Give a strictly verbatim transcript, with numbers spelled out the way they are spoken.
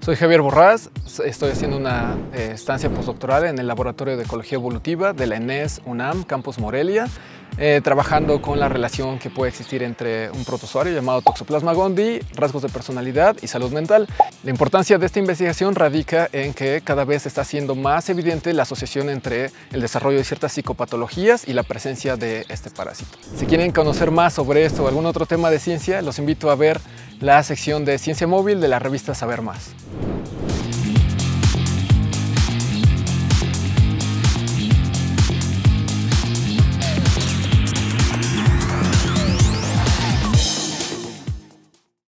Soy Javier Borrás, estoy haciendo una eh, estancia postdoctoral en el Laboratorio de Ecología Evolutiva de la ENES UNAM, Campus Morelia, eh, trabajando con la relación que puede existir entre un protozoario llamado Toxoplasma gondii, rasgos de personalidad y salud mental. La importancia de esta investigación radica en que cada vez está siendo más evidente la asociación entre el desarrollo de ciertas psicopatologías y la presencia de este parásito. Si quieren conocer más sobre esto o algún otro tema de ciencia, los invito a ver la sección de Ciencia Móvil de la revista Saber Más.